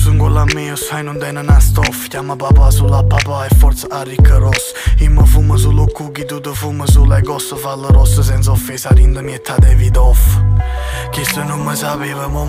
sono con la mia, sai non tiene una stoffa. Chiama papà sulla papà e forza a ricca rossa. Io mi fumo solo cookie, tu ti fumi sulle gosse. Falla rossa senza offesa, rinda mietta di vita off. Chi se non mi sapeva, mo